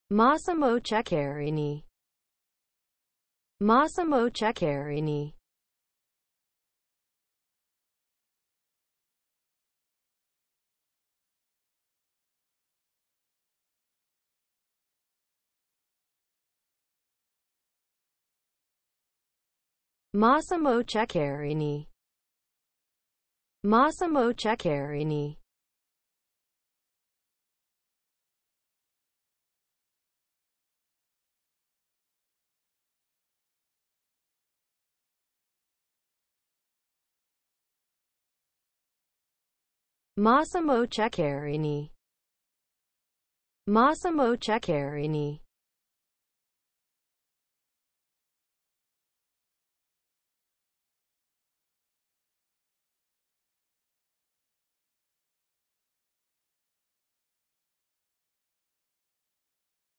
Massimo Ceccherini. Massimo Ceccherini. Massimo Ceccherini. Massimo Ceccherini. Massimo Ceccherini. Massimo Ceccherini.